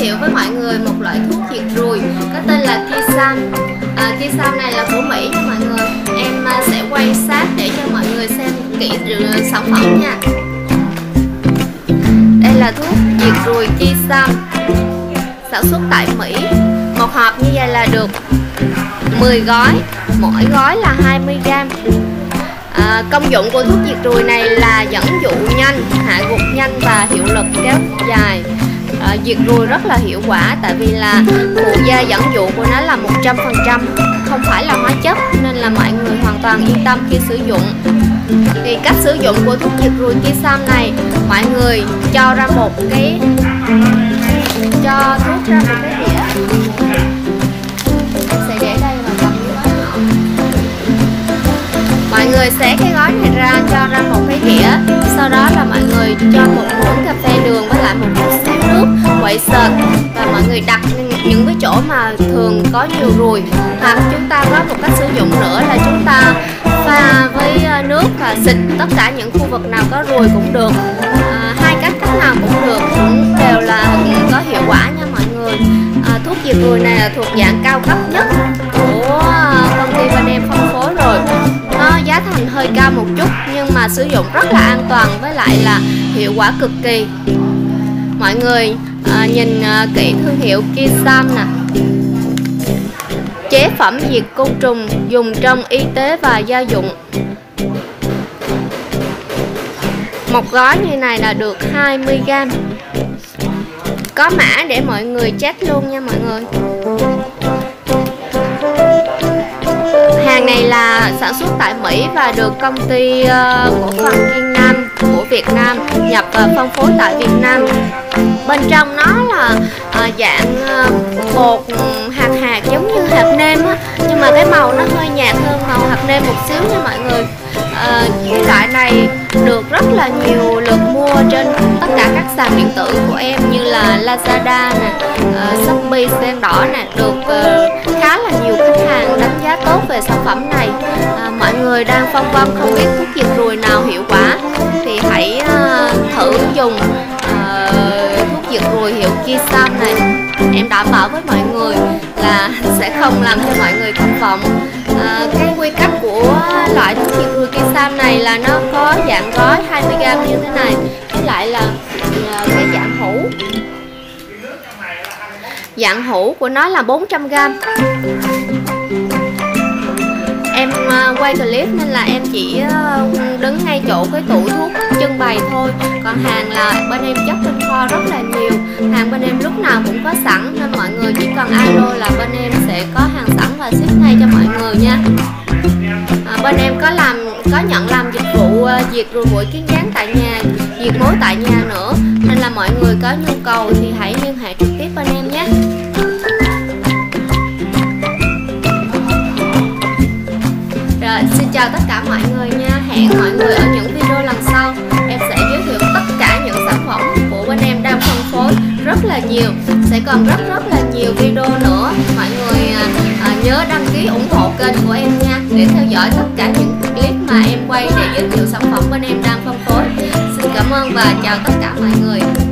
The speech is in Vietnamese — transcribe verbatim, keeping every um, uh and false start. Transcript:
thiệu với mọi người một loại thuốc diệt ruồi có tên là Kisam. à, Kisam này là của Mỹ nha mọi người. Em à, sẽ quay sát để cho mọi người xem kỹ sản phẩm nha. Đây là thuốc diệt ruồi Kisam, sản xuất tại Mỹ. Một hộp như vậy là được mười gói, mỗi gói là hai mươi gam. À, công dụng của thuốc diệt ruồi này là dẫn dụ nhanh, hạ gục nhanh và hiệu lực kéo dài. À, diệt ruồi rất là hiệu quả, tại vì là phụ gia dẫn dụ của nó là một trăm phần trăm, không phải là hóa chất, nên là mọi người hoàn toàn yên tâm khi sử dụng. Thì cách sử dụng của thuốc diệt ruồi Kisam này, mọi người cho ra một cái cho thuốc ra một cái đĩa. Em sẽ để đây và cầm như thế nào. Mọi người xé cái gói này ra, cho ra một cái đĩa. Sau đó là mọi người cho một muỗng cà phê đường với lại một chút xíu nước, quậy sệt, và mọi người đặt những cái chỗ mà thường có nhiều ruồi. Hoặc chúng ta có một cách sử dụng nữa là chúng ta pha với nước và xịt tất cả những khu vực nào có ruồi cũng được. À, hai cách cách nào cũng được, cũng đều là có hiệu quả nha mọi người. À, thuốc diệt ruồi này là thuộc dạng cao cấp nhất của công ty bên em phân phối rồi. Nó giá thành hơi cao một chút nhưng mà sử dụng rất là an toàn, với lại là hiệu quả cực kỳ. Mọi người à, nhìn à, kỹ thương hiệu Kisam nè. Chế phẩm diệt côn trùng, dùng trong y tế và gia dụng. Một gói như này là được hai mươi gam. Có mã để mọi người check luôn nha mọi người. Hàng này là sản xuất tại Mỹ và được công ty uh, cổ phần Kiên Nam của Việt Nam nhập và phân phối tại Việt Nam. Bên trong nó là uh, dạng uh, bột hạt hạt giống như hạt nêm á, nhưng mà cái màu nó hơi nhạt hơn màu hạt nêm một xíu nha mọi người. Uh, cái loại này được rất là nhiều lượt mua trên tất cả các sàn điện tử của em như là Lazada nè, uh, Shopee, Sen Đỏ nè, được uh, khá là nhiều khách hàng đánh giá tốt về sản phẩm này. Uh, mọi người đang phân vân không biết thuốc diệt ruồi nào hiệu quả thì hãy uh, thử dùng uh, thuốc diệt ruồi hiệu Kisam này. Em đảm bảo với mọi người là sẽ không làm cho mọi người thất vọng. À, cái quy cách của loại thuốc diệt ruồi Kisam này là nó có dạng gói hai mươi gam như thế này, với lại là cái dạng hũ. Dạng hũ của nó là bốn trăm gam. Em uh, quay clip nên là em chỉ uh, đứng ngay chỗ cái tủ thuốc trưng bày thôi. Còn hàng là bên em chất bên kho rất là nhiều. Hàng bên em lúc nào cũng có sẵn, nên mọi người chỉ cần alo là bên em sẽ có hàng sẵn và ship ngay cho mọi người nha. À, bên em có làm có nhận làm dịch vụ uh, diệt ruồi muỗi kiến dán tại nhà, diệt mối tại nhà nữa. Nên là mọi người có nhu cầu thì hãy liên hệ trực tiếp bên em nhé. Rồi, xin chào tất cả mọi người nha. Hẹn mọi người ở những video lần sau. Em sẽ giới thiệu tất cả những sản phẩm của bên em đang phân phối rất là nhiều. Sẽ còn rất rất là nhiều video nữa. Mọi người à, à, nhớ đăng ký ủng hộ kênh của em nha, để theo dõi tất cả những clip mà em quay để giới thiệu sản phẩm bên em đang phân phối. Xin cảm ơn và chào tất cả mọi người.